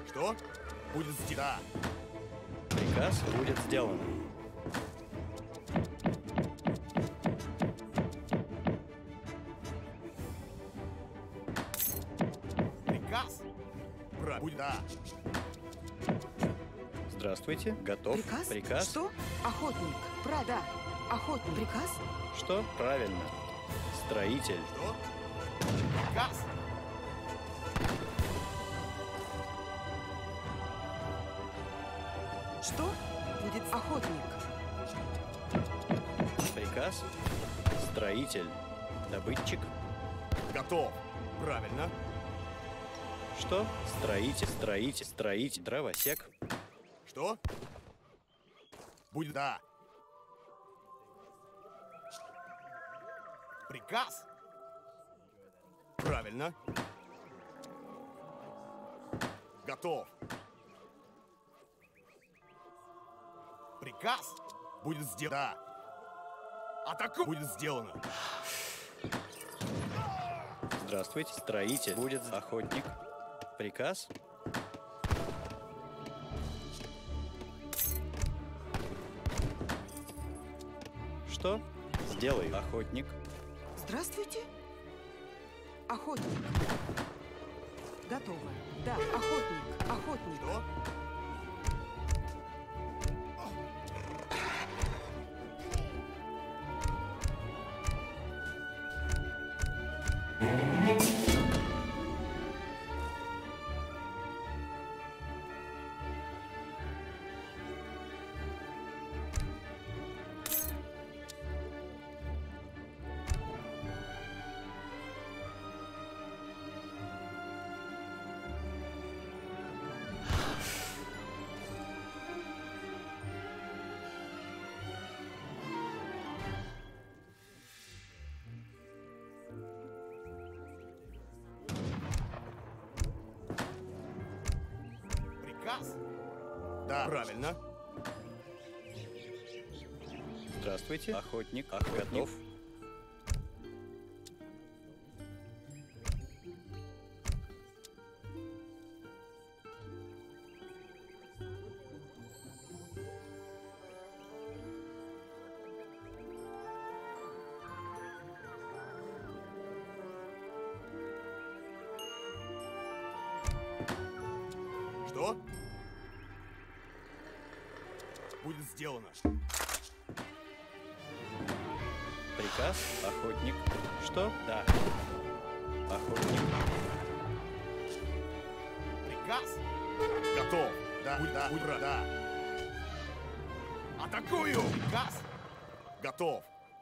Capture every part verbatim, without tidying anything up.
Что? Будет сделано. Приказ будет сделан. Приказ? Бра, будет да. Здравствуйте. Готов. Приказ? Приказ. Что? Охотник. Пра, да. Охотник. Приказ? Что? Правильно. Строитель. Что? Приказ? Что? Будет охотник. Приказ. Строитель. Добытчик. Готов. Правильно. Что? Строитель. Строитель. Строитель. Дровосек. Что? Будет да. Приказ? Правильно. Готов. Приказ? Будет сделано. Да. Атаку будет сделано. Здравствуйте. Строитель. Будет охотник. Приказ. Что? Сделай. Охотник. Здравствуйте. Охотник. Готово. Да, охотник. Охотник. Что? Приказ? Да. Правильно. Здравствуйте. Охотник. Ах, готов. Что? Будет сделано. Приказ. Охотник. Что? Да. Охотник. Приказ? Готов. Да. Будь, да. Будь, бра, да. Атакую! Приказ? Готов.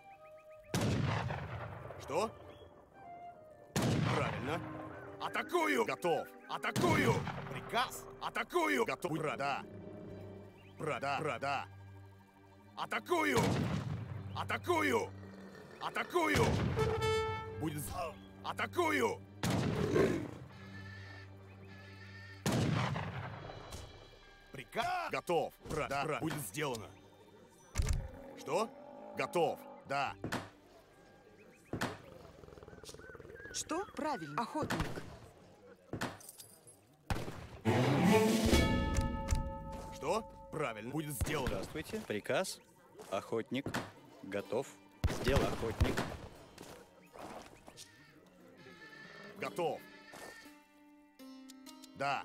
Что? Правильно. Атакую! Готов. Атакую! Приказ? Атакую! Готов. Будь, бра, да. Бра, да, бра, да. Атакую! Атакую! Атакую! Будет... з- Атакую! Приказ? Готов. Бра, да, бра. Будет сделано. Что? Готов. Да. Что? Правильно. Охотник. Что? Правильно. Будет сделано. Здравствуйте. Приказ. Охотник. Готов. Сделай. Охотник. Готов. Да.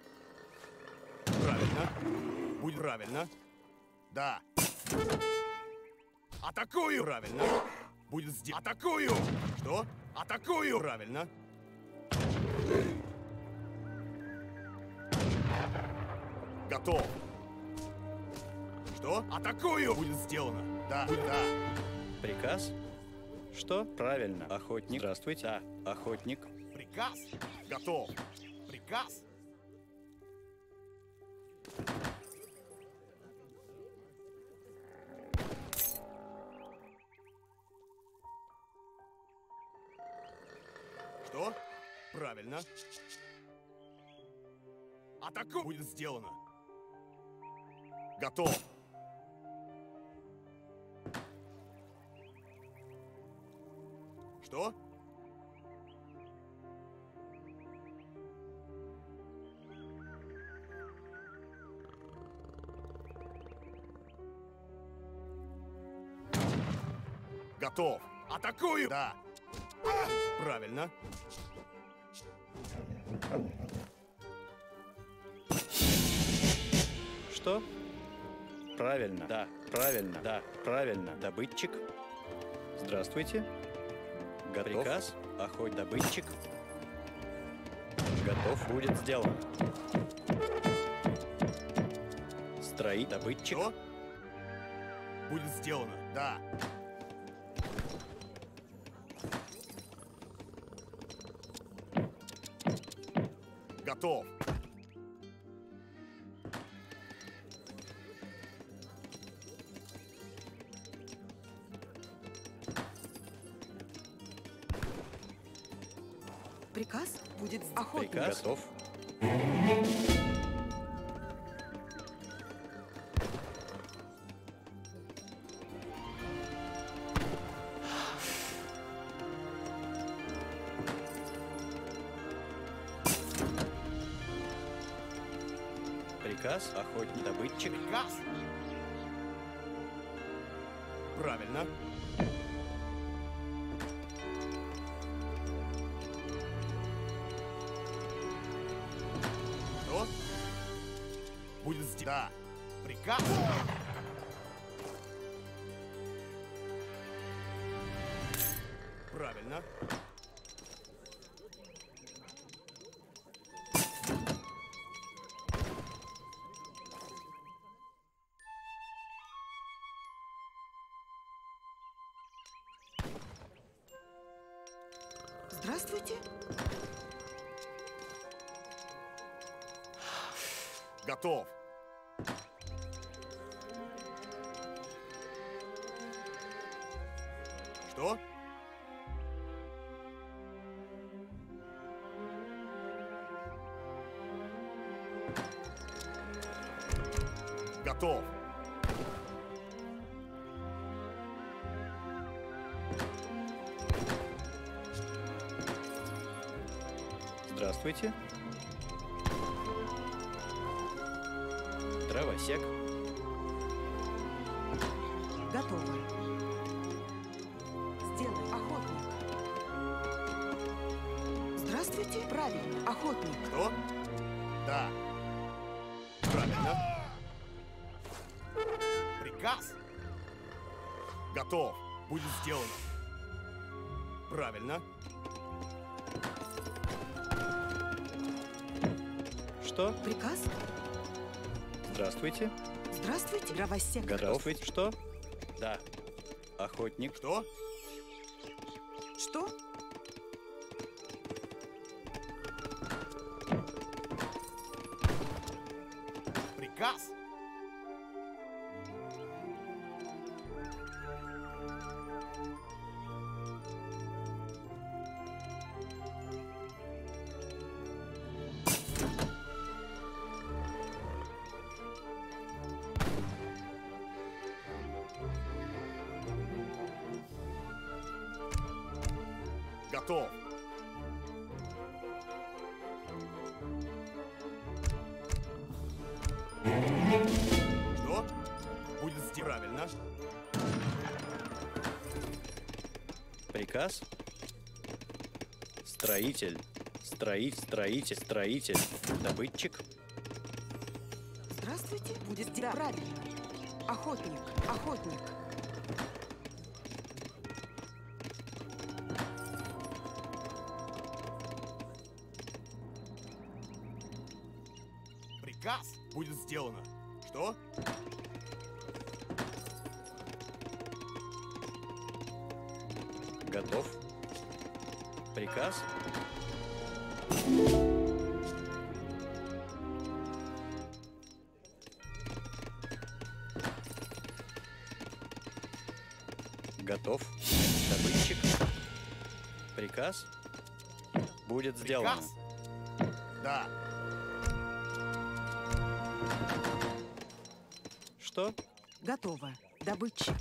Правильно. Будет правильно. Да. Атакую! Правильно. Будет сделано. Атакую! Что? Атакую! Правильно. Готов. Что? Атакую! Будет сделано. Да. Будет, да. Приказ. Что? Правильно. Охотник. Здравствуйте. Да. Охотник. Приказ? Готов. Приказ? Что? Правильно. Атаку будет сделано. Готов. Что? Готов. Атакую! Да. Правильно. Что? Правильно. Да. Правильно. Да. Правильно. Добытчик. Здравствуйте. Готов. Приказ. Охотник. Добытчик. Готов. Будет сделано. Строить. Добытчик. Что? Будет сделано. Да. Готов. Приказ будет охотник. Приказ. Готов. Приказ. Охотник. Добытчик. Приказ. Правильно. Что? Будет сделано. Да. Приказ. Правильно. Здравствуйте. Готов. Что? Готов. Здравствуйте. Дровосек. Готово. Сделай. Охотник. Здравствуйте. Правильно. Охотник. Что? Да. Правильно. Приказ. Готов. Будет сделано. Правильно. Что? Приказ. Здравствуйте. Здравствуйте. Дровосек. Здравствуйте. Что? Да. Охотник. Что? Что? Приказ. Готов. Что? Будет сделано. Правильно. Приказ. Строитель. Строить, строитель, строитель. Добытчик. Здравствуйте. Будет сделано. Правильно. Охотник. Охотник. Приказ. Будет сделано. Что? Готов. Приказ. Готов. Добытчик. Приказ. Будет сделано. Приказ. Да. Что? Готово. Добытчик.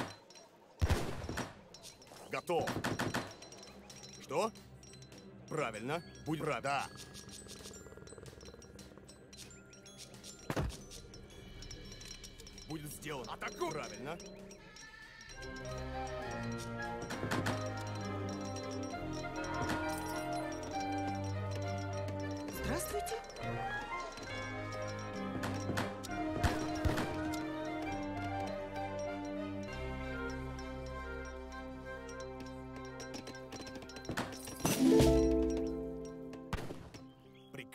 Готов. Что? Правильно. Будь рад. Да. Будет сделано. Атакуй. Правильно.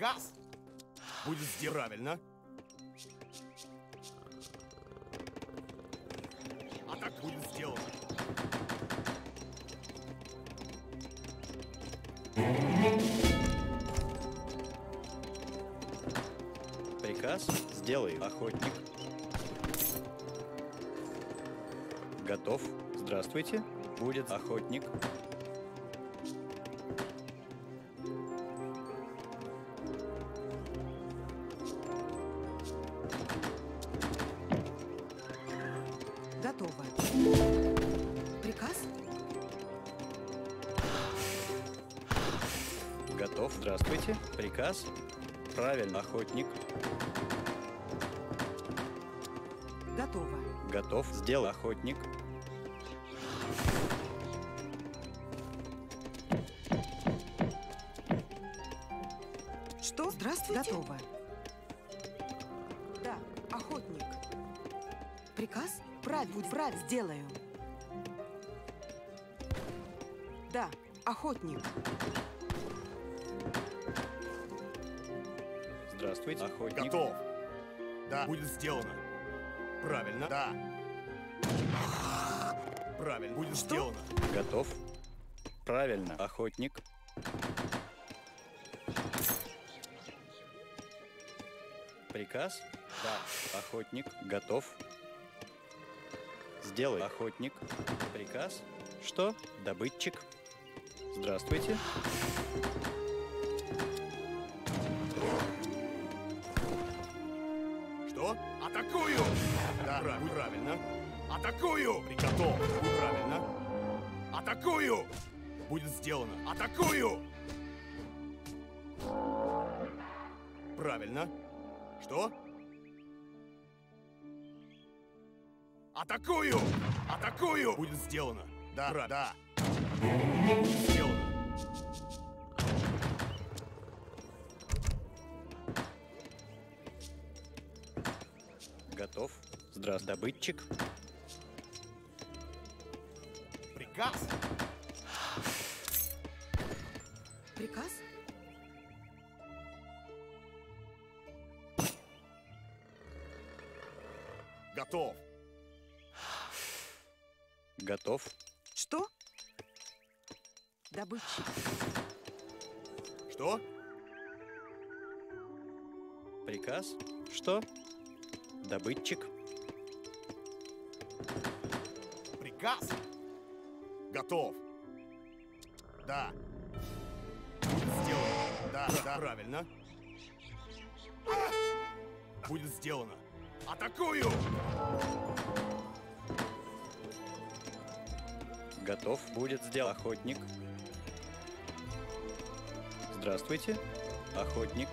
Приказ будет сделан. Правильно. Атака будет сделана. Приказ сделаю. Охотник. Готов. Здравствуйте. Будет охотник. Готово. Приказ? Готов. Здравствуйте. Приказ. Правильно. Охотник. Готово. Готов. Сделал. Охотник. Что? Здравствуйте. Готово. Да, охотник. Приказ? Правь, будь правь, сделаю. Да, охотник. Здравствуйте. Охотник. Готов. Да, будет сделано. Правильно. Да. Правильно. Будет Что? сделано. Готов. Правильно. Охотник. Приказ? Да. Охотник. Готов. Сделай. Охотник. Приказ? Что? Добытчик. Здравствуйте. Что? Атакую! Да, прав- правильно. Атакую! Приготов. Правильно. Атакую! Будет сделано. Атакую! Правильно. Что? Атакую! Атакую! Будет сделано. Да, ра- да. Будет сделано. Готов. Здравствуйте. Добытчик. Приказ. Приказ? Готов. Готов. Что? Добытчик. Что? Приказ? Что? Добытчик. Приказ. Готов. Да. Будет сделано. Да, да, правильно. Будет сделано. Атакую! Готов. Будет сделан. Охотник. Здравствуйте. Охотник.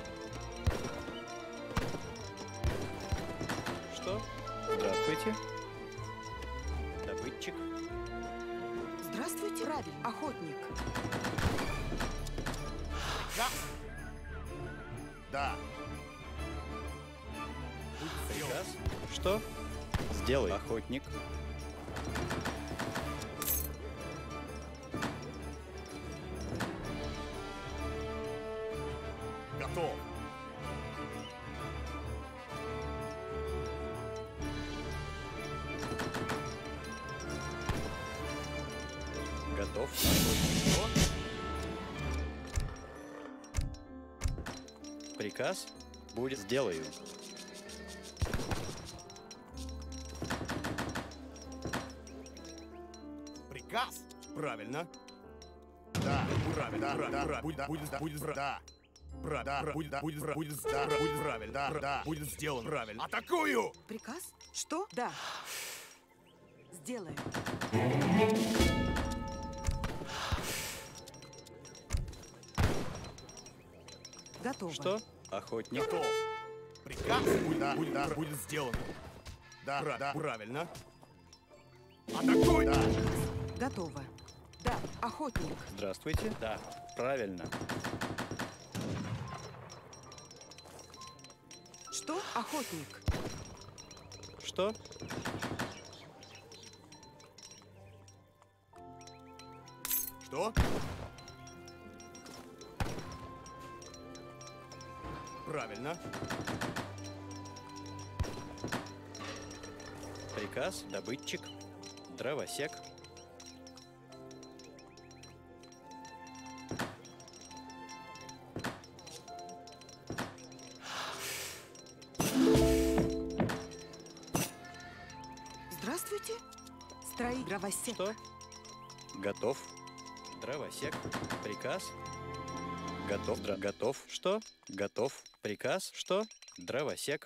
Что? Здравствуйте. Добытчик. Здравствуйте. Правильно. Охотник. Приказ. Да. Будет сделано. Приказ? Что? Сделай. Охотник. Готов. Готов. Охотник. Что? Приказ? Будет. Сделаю. Приказ. Правильно. Да, правильно, да, да, да, будет, да, будет, да, будет, да. Пра, да, пра, будет, да, будет, пра, будет, да, пра, будет правильно, да, да, будет сделано правильно. Атакую! Приказ? Что? Да. Сделаем. Готово. Что? Охотник. Готов. Приказ. Будет, да, будет, да, будет сделано. Да, пра, да, правильно. Атакуй! Да. Готово. Да, охотник. Здравствуйте. Да. Правильно. Что? Охотник. Что? Что? Правильно. Приказ, добытчик, дровосек. Здравствуйте. Строитель. Дровосек. Что? Готов. Дровосек. Приказ. Готов. Дро... Готов. Что? Готов. Приказ. Что? Дровосек.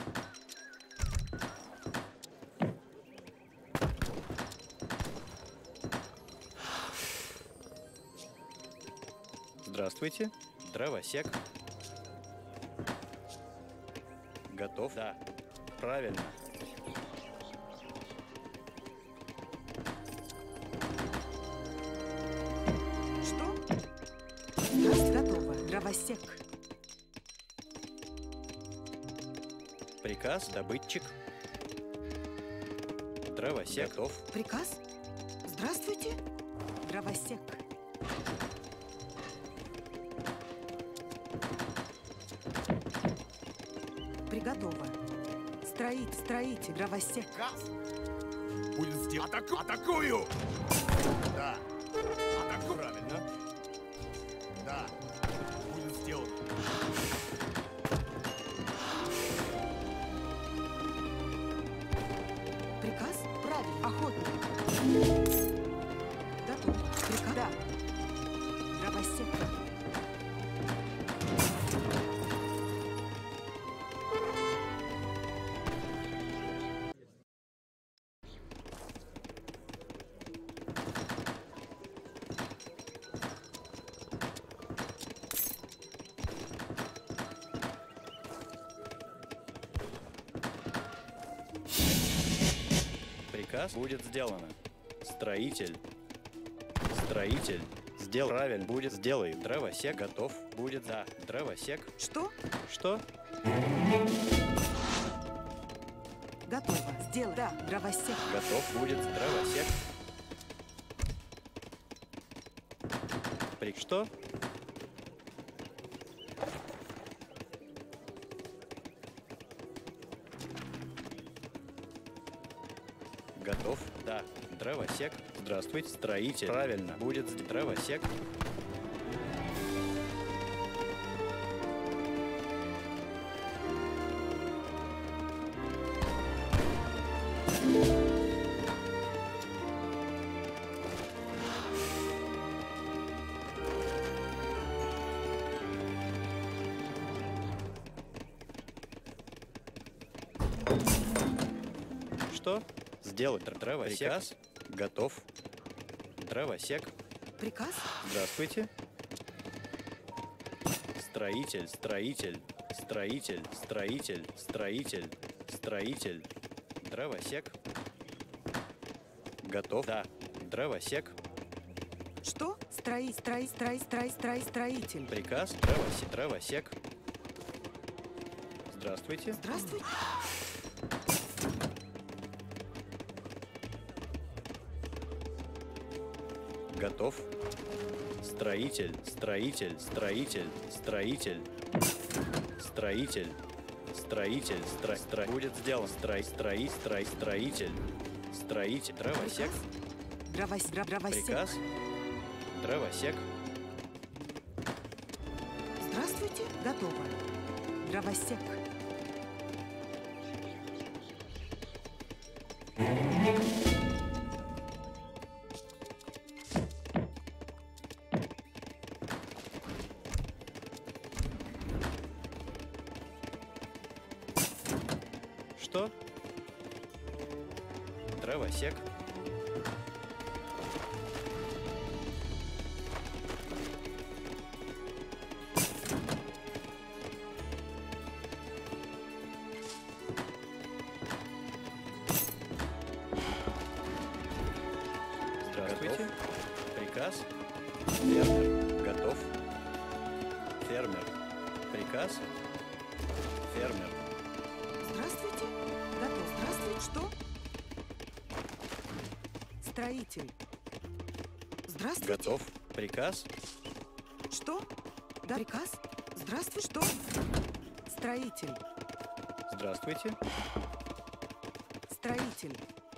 Здравствуйте. Дровосек. Готов? Да. Правильно. Что? Здравствуйте. Готово. Дровосек. Приказ, добытчик. Дровосек. Готов. Приказ? Здравствуйте. Дровосек. Приготово. Строить, строитель, дровосек. Газ. Будет сделан. Атаку... Атакую! Да. Атаку. Правильно. Да. Будет сделан. Приказ? Правильно. Охотник. Готов. Приказ? Да. Дровосек. Приказ будет сделано. Строитель. Строитель. Сделал. Правильно. Будет сделай. Дровосек. Готов. Будет. Да. Дровосек. Что? Что? Готово. Сделай. Да. Дровосек. Готов. Будет. Дровосек. При... Что? Готов? Да. Дровосек. Здравствуйте. Строитель. Правильно. Будет с- дровосек. Что? Сделать др- дровосек. Приказ. Готов. Дровосек. Приказ? Здравствуйте. Строитель, строитель, строитель, строитель, строитель, строитель. Дровосек. Готов? Да. Дровосек. Что? Строить, строить, строить, строить, строить, строитель. Приказ. Дровосек. Дровосек. Здравствуйте. Здравствуйте. Готов. Строитель, строитель, строитель, строитель, строитель, строитель, стро, стро, будет сделан, строй, строй, строй, строитель, строитель, дровосек, Дровосек. Дро- Дровосек. приказ, дровосек, Здравствуйте. Готово. Дровосек. что? Дровосек, здравствуйте, приказ, фермер, готов, фермер, приказ, фермер, Здравствуйте. Готов. Здравствуйте. Что? Строитель. Здравствуйте. готов, приказ, Что? Да, приказ. Здравствуй. Что? Строитель. Здравствуйте. Строитель.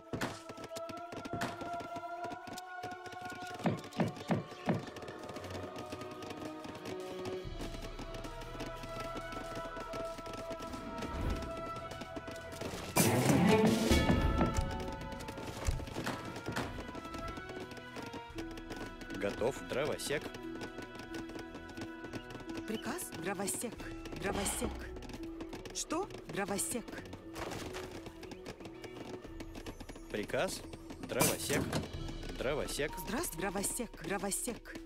Готов. Дровосек. Приказ дровосек. Дровосек. Что? Дровосек. Приказ. Дровосек. Дровосек. Здравствуй, дровосек. Дровосек.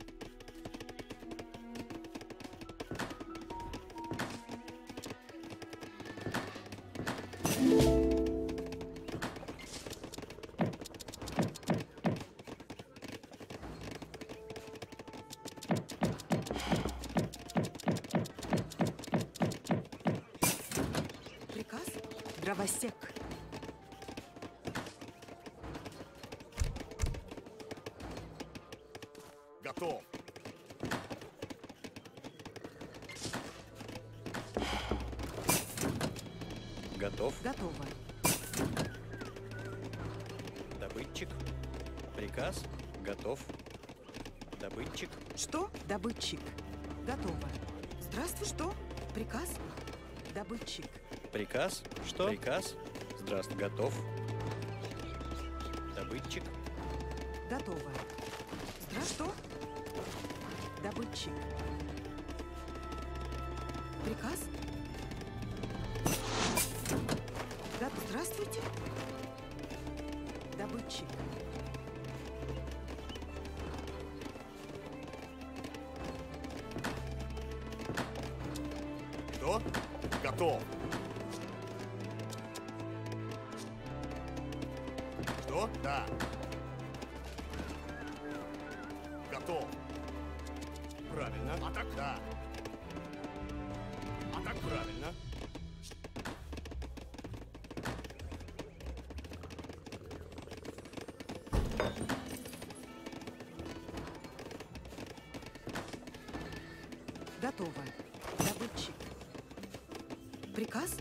Приказ дровосек. Готов. Готов. Готово. Добытчик. Приказ. Готов. Добытчик. Что? Добытчик. Готово. Здравствуй, что? Приказ? Добытчик. Приказ. Что? Приказ. Здравствуй. Готов. Добытчик. Готово. Здра что? Добытчик. Приказ? Да, здравствуйте. Добытчик. Что? Готов. Что? Да. Готов. Правильно. А так? Да. А так правильно. Готово. Добытчик. Приказ?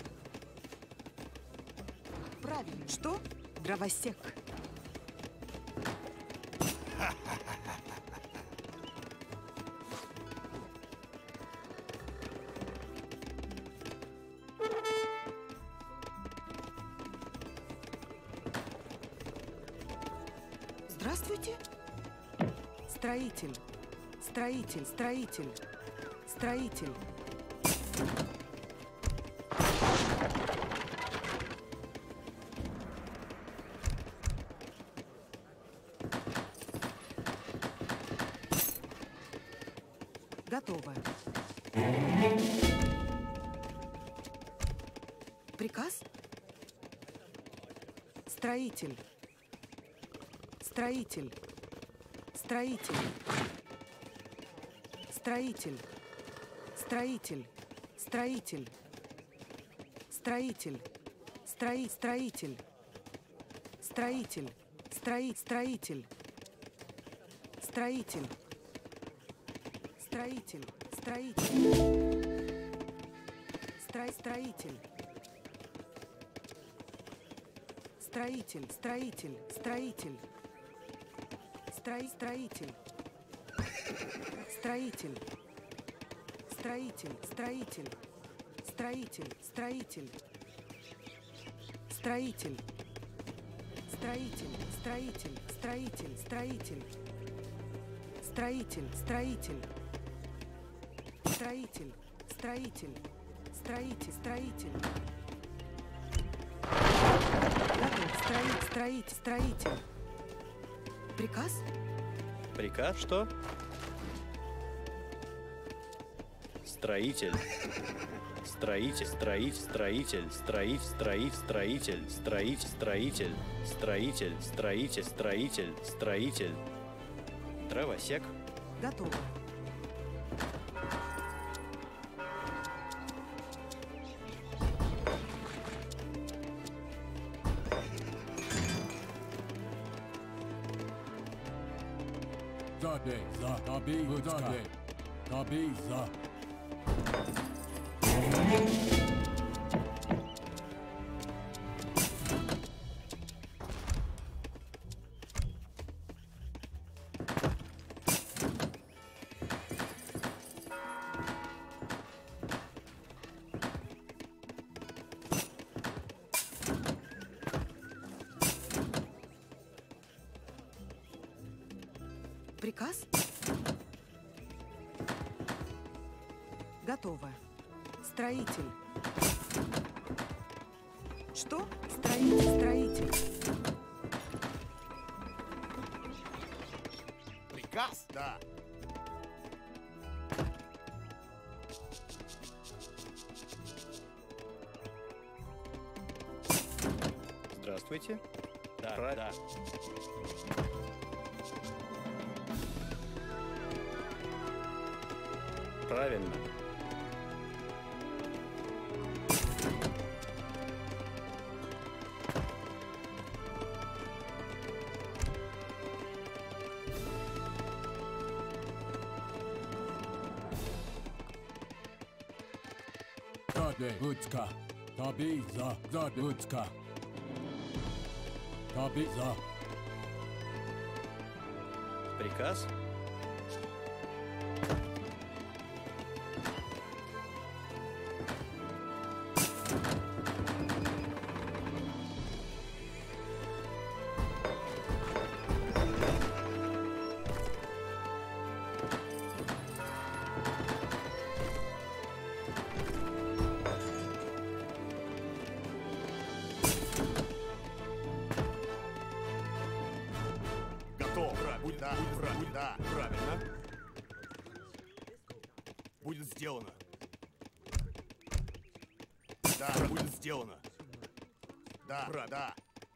Правильно. Что? Дровосек. Здравствуйте. Строитель. Строитель. Строитель. Строитель. Готово. Приказ? Строитель. Строитель. Строитель. Строитель. Строитель. Строитель. Строитель. Строи, строитель. Строитель. Строи, строитель. Строитель. Строитель. Строитель. Строй, строитель. Строитель. Строитель. Строитель. Строй, строитель. Строитель. Строитель. Строитель. Строитель. Строитель. Строитель. Строитель. Строитель. Строитель. Строитель. Строитель. Строитель. Строитель. Строитель. Строитель. Строитель. Готов. Строитель. Строитель. Строитель. Приказ? Приказ. Что? Строитель. Строитель, строить, строитель, строить, строить, строитель, строить, строитель, строитель, строитель, строитель, строитель. Дровосек. Готово. Dade, za, dabi, dade, dabi, za. Приказ? Готово. Строитель. Что? Строитель, строитель. Приказ? Да. Здравствуйте. Да, Пра- да. Правильно. Zabe Utska. Tabi za Zabe Utska. Tabi za. Приказ? Готов. Пра- Будет, да, будет, пра- будет, да, правильно. Будет сделано. Да, пра- будет сделано. Да, пра- да.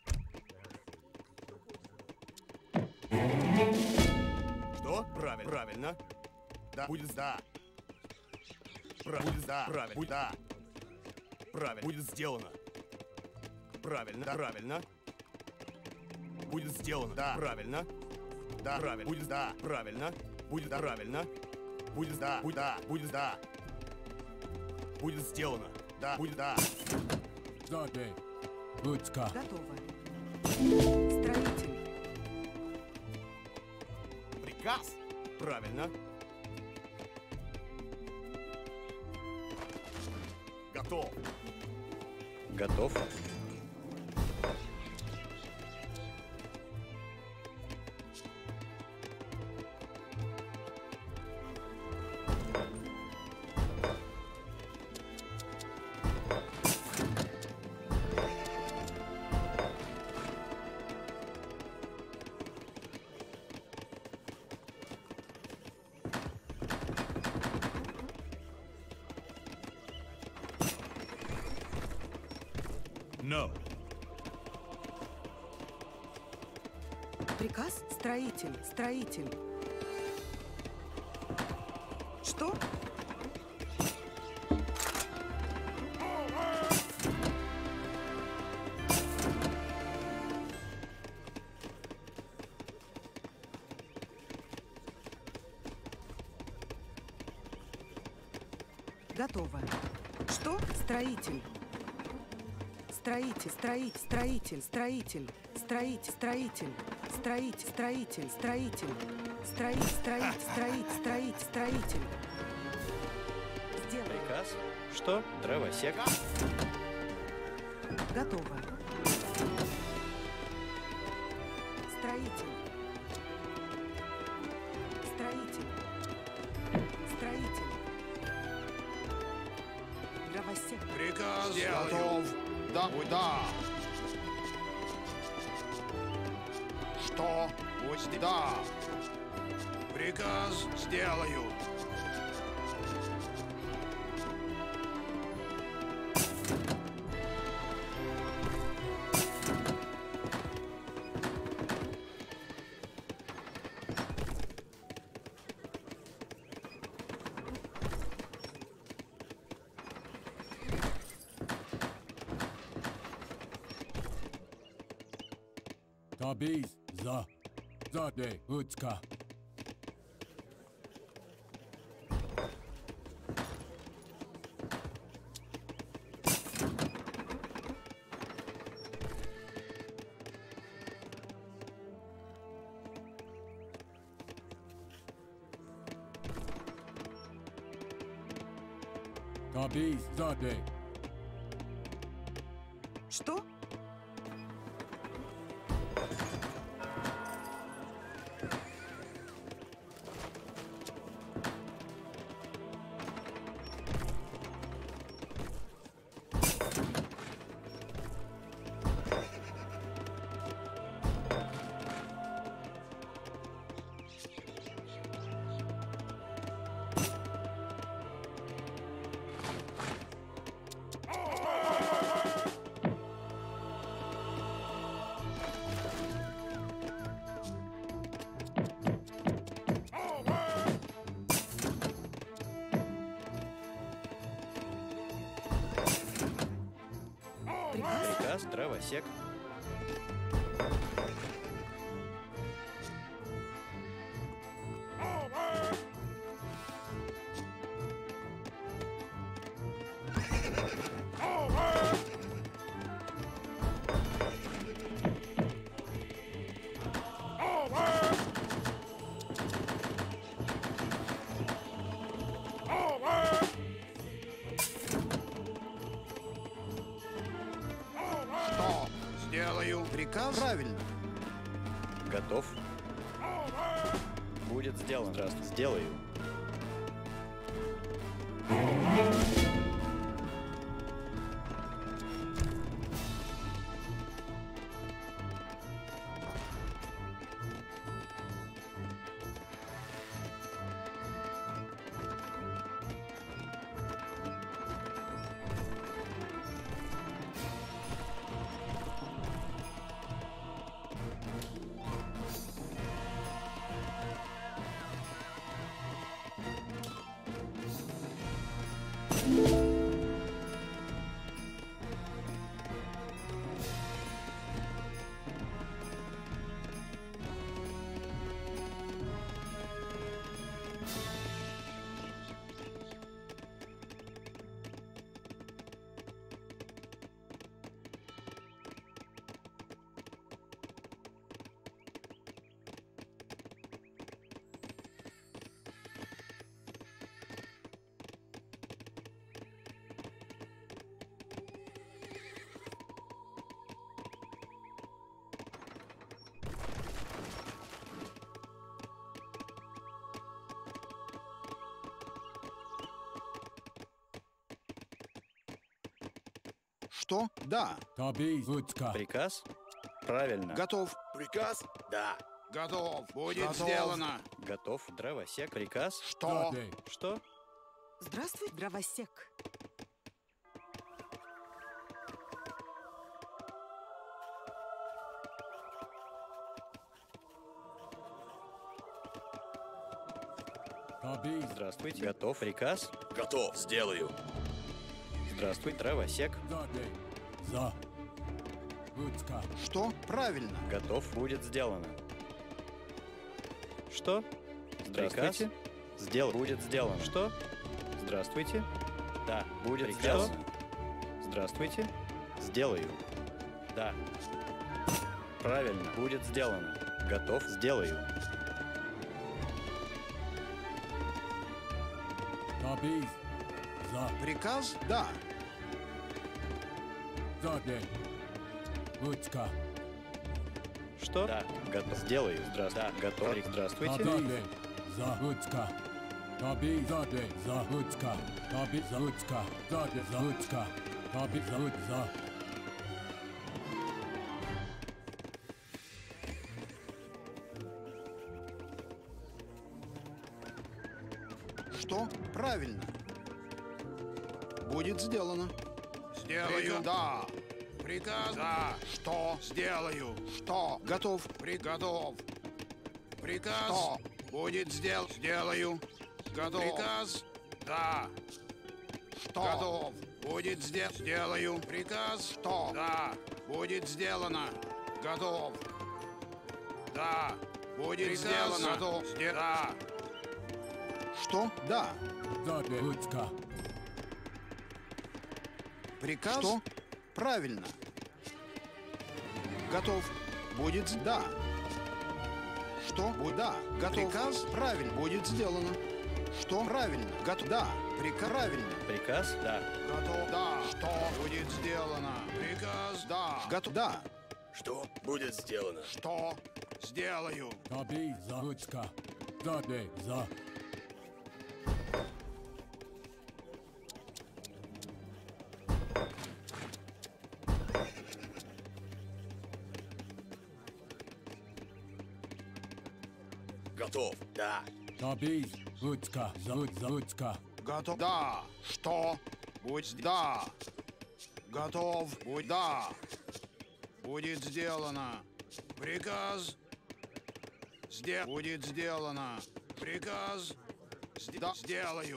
Что? Правильно. Правильно. Да, будет, да. Пра- будет, да, правильно. Будет, да. Правильно. Будет сделано. Правильно. Да, правильно. Будет сделано. Да, правильно. Да, правильно. Будет, да, правильно. Будет, да, правильно. Будет, да, будет, да, будет, да. Будет сделано. Да, будет, да. Zabe Utska. Готово. Строитель. Приказ? Правильно. Готов. Готов. No. Приказ? Строитель, строитель. Что? Готово. Что? Строитель. Строитель, строитель, строитель, строитель, строитель, строитель, строитель, строитель, строитель, строитель, строитель, строитель, строитель, строитель. Сделай. Приказ? Что? Дровосек? Готово. Строитель. Строитель. Строитель. Дровосек. Приказ готов. Да, да. Что? Пусть да. Приказ сделаю. Tabi za Zabe Utska. Тобис сзади. Что? Приказ? Приказ дровосек. Что? Сделаю. Приказ? Правильно. Готов. Будет сделано. Здравствуй. Сделаю. Что? Да. Тобис утка. Приказ? Правильно. Готов. Приказ? Да. Готов. Будет Готов. сделано. Готов. Дровосек. Приказ? Что? Сзади. Что? Здравствуй, дровосек. Тобис. Здравствуйте. Готов. Приказ? Готов. Сделаю. Здравствуй. Дровосек. сзади. За. Утка. Что? Правильно. Готов. Будет сделано. Что? Здравствуйте. Сделал. Будет сделано. Что? Здравствуйте. Да. Будет Приказ. сделано. Здравствуйте. Сделаю. Да. Правильно. Будет сделано. Готов. Сделаю. Тобис. За. Приказ? Да. Сзади. Утка. Что? Да. Готов. Сделаю. Здравствуйте. Да. Готов. Здравствуйте. Сзади. За. Утка. Тобис. Сзади. За. Утка. Тобис. За. Утка. Сзади. За. Утка. Тобис. За. Ут- За. Что? Правильно. Будет сделано. Сделаю. Да. Приказ? Да. Что? Сделаю. Что? Готов. Приготов. Приказ? Что? Будет сдел... Сделаю. Готов. Приказ? Да. Что? Готов. Будет сдел... Сделаю. Приказ? Что? Да. Будет сделано. Готов. Да. Будет приказ? Сделано. Готов. Сде... Да. Что? Да. Сзади. Утка. Приказ? Что? Правильно. Готов. Будет с- да. Что? Бу- Да. Готов. Приказ? Правильно. Будет сделано. Что? Правильно. Готов. Да. Приказ. Правильно. Приказ? Да. Готов. Да. Что будет сделано? Приказ. Да. Готов. Да. Что будет сделано? Что? Сделаю. Таби Загутска. Заде за. Готов. Да. Таби Загутска. Загут Загутска. Готов. Да. Что? Будь. Да. Готов. Будь. Да. Будет сделано. Приказ. Сде... Будет сделано. Приказ. Сде... Да. Сделаю.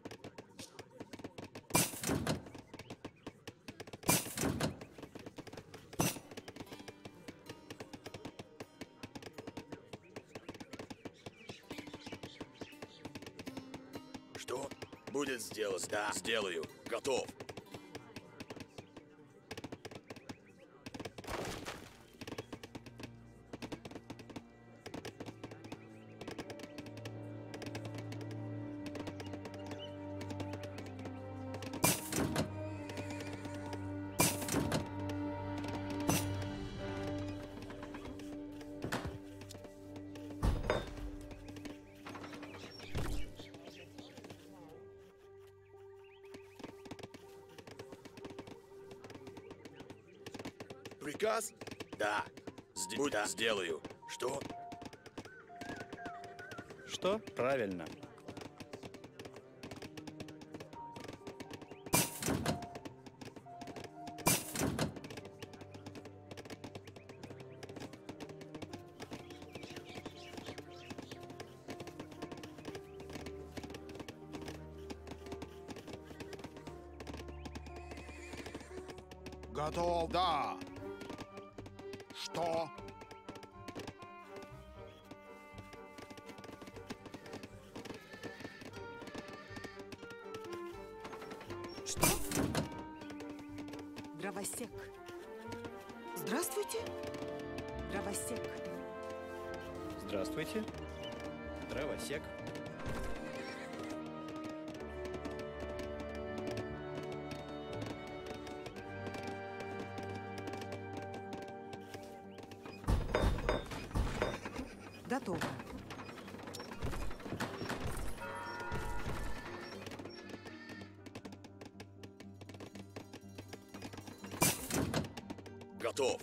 Что будет сделано? Да. Сделаю. Готов. Приказ? Да. Сде... Будь- да. Сделаю. Что? Что? Правильно. Готов. Да. Что? Что? Дровосек. Здравствуйте. Дровосек. Здравствуйте. Дровосек. Готово. Готов.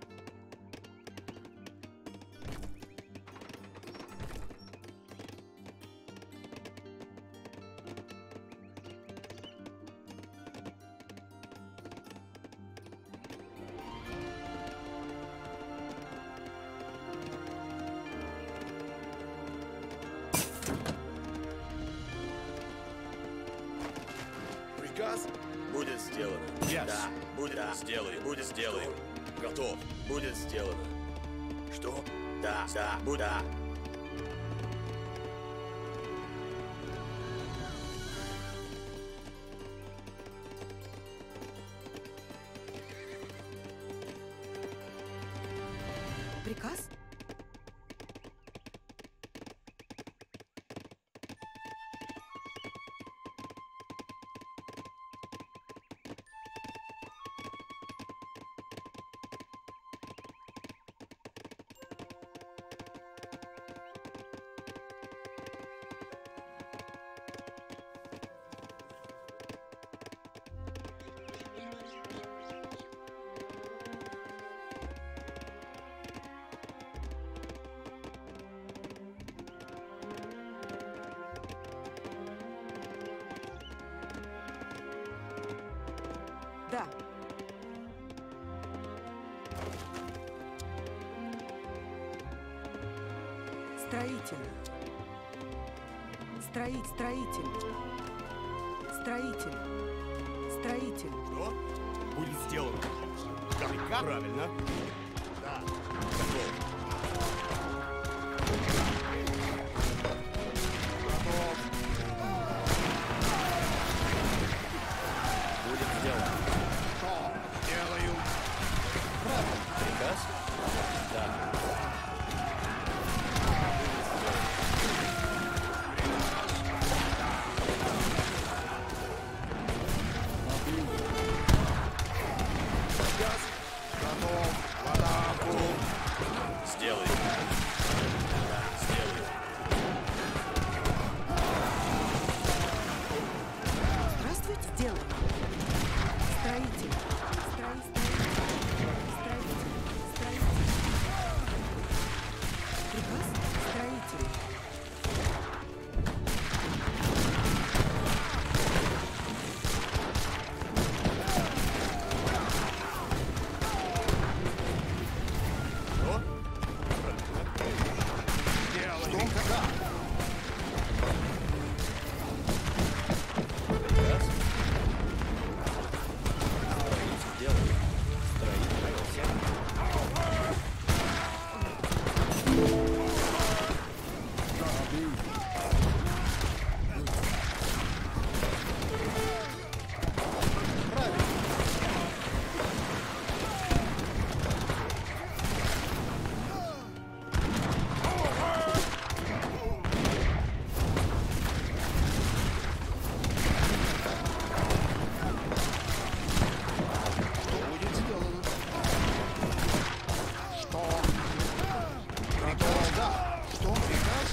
Приказ? Будет сделано. Yes. Да. Будет. Да. Сделаю. Будет сделаю. Готов. Будет сделано. Что? Да. Да. Будет. Да. Приказ? Да. Строитель. Строить, строитель. Строитель. Строитель. Что? Будет сделано. Как? Правильно. Да. Готов. Будет сделано. Что? Делаю. Приказ? Да. Готов. Сделай. Сделай. Здравствуйте, сделано. Строитель. Строитель. Строитель. Строитель. Приказ? Строитель. Что? Правильно. Сделай. Что? Приказ. Строитель, делай. Строитель, всем. Что будет сделано? Что? Приказ? Да. Что? Приказ?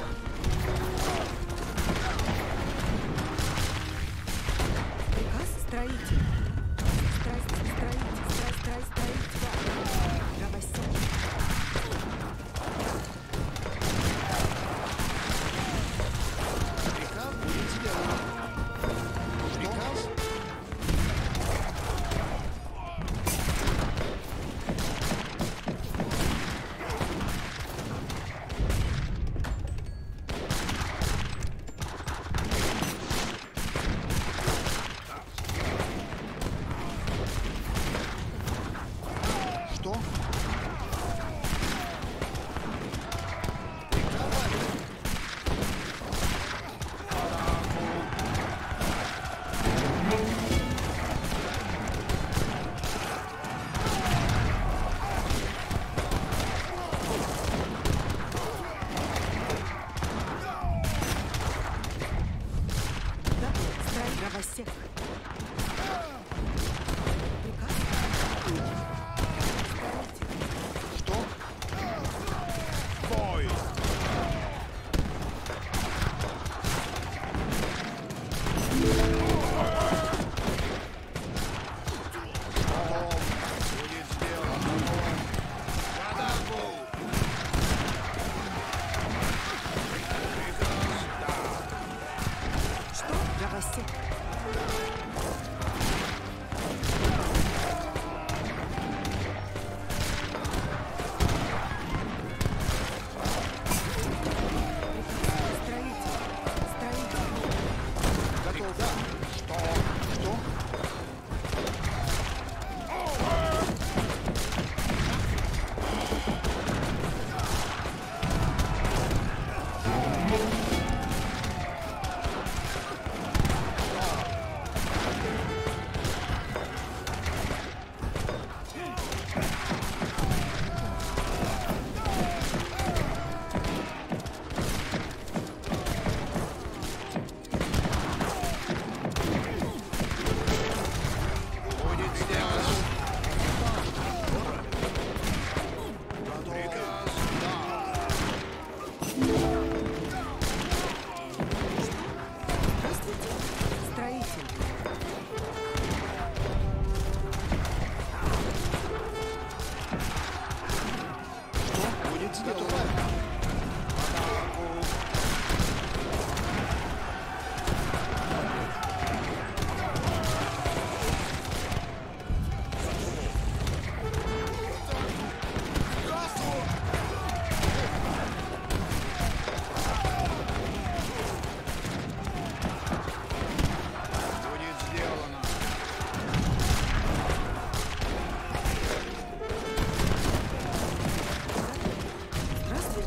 Приказ? Строитель. Строитель. Строитель. Строитель. Строитель. Дровосек. Приказ будет сделано. Приказ? Что? Да, строитель. Дровосек. Приказ? Строитель. Что? Бой! Готов. Будет сделано. В атаку! Приказ? Да. Что? Дровосек. Строитель. Строитель. Готов. Да. Что? Что? Будет сделано. Готов. Приказ? Да. Здравствуйте. Строитель. Что будет сделано? В атаку! Будет сделано. Здравствуйте.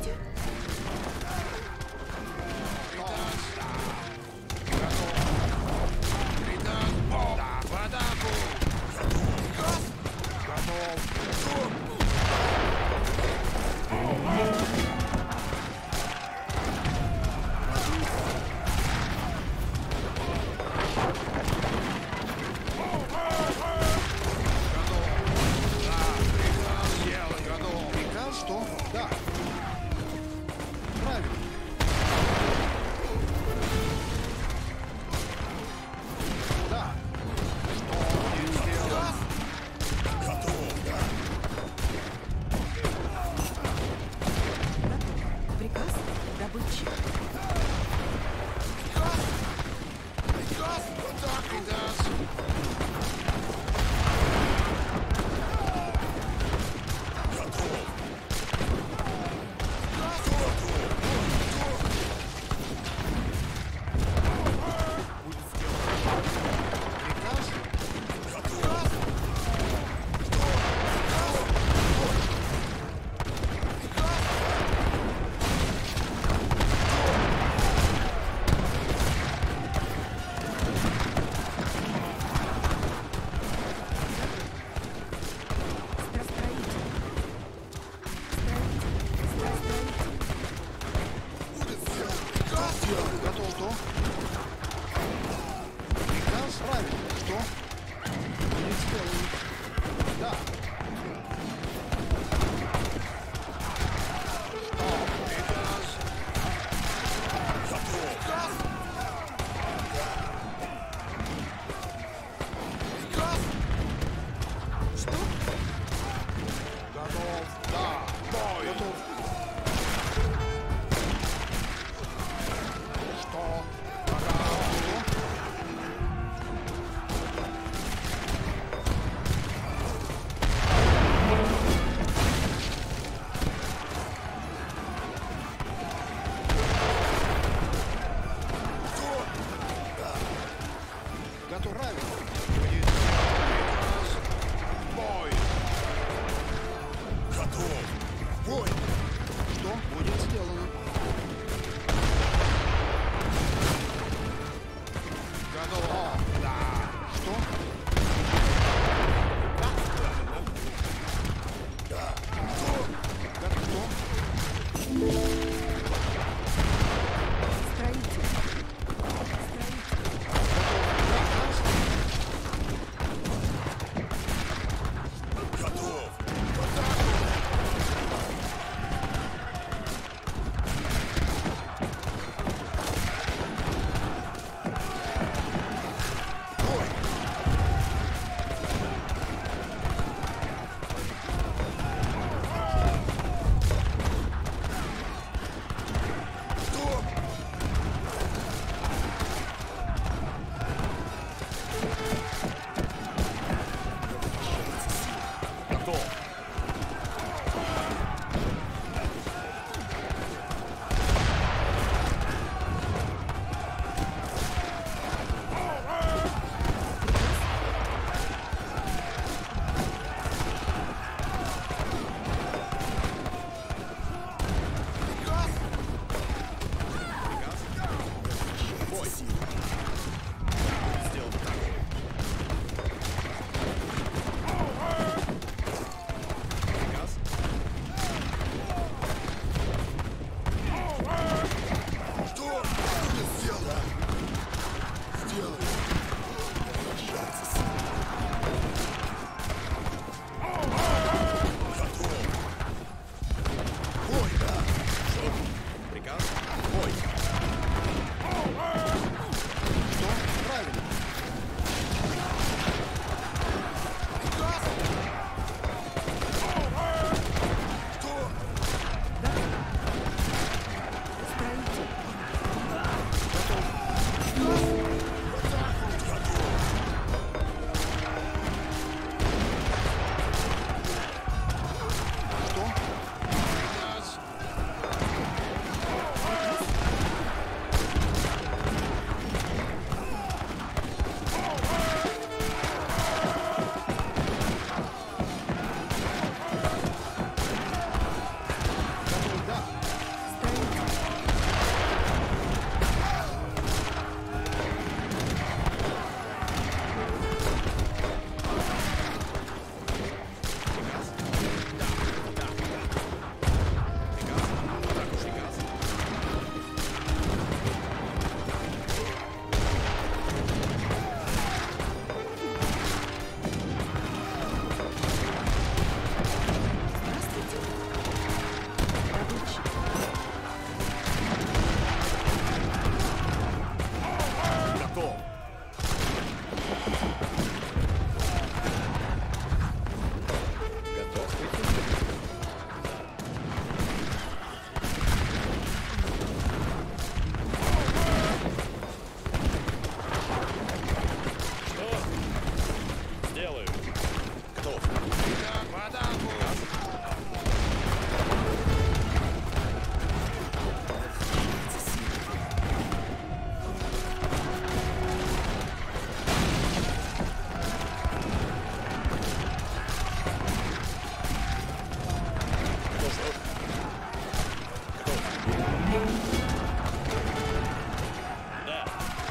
Да.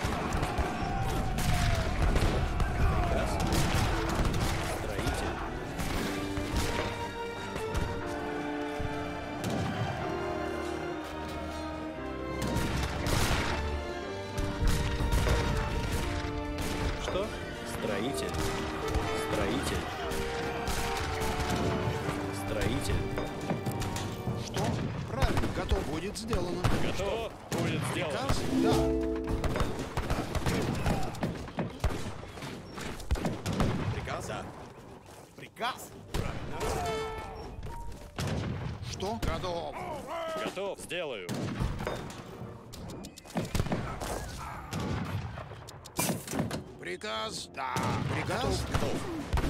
Приказ. Строитель. Что? Строитель. Строитель. Строитель. Что? Правильно, готов. Будет сделано. Готов? Будет сделано. Приказ? Да. Приказ? Да. Приказ? Правильно. Что? Готов. Готов, сделаю. Приказ? Да. Приказ? Готов.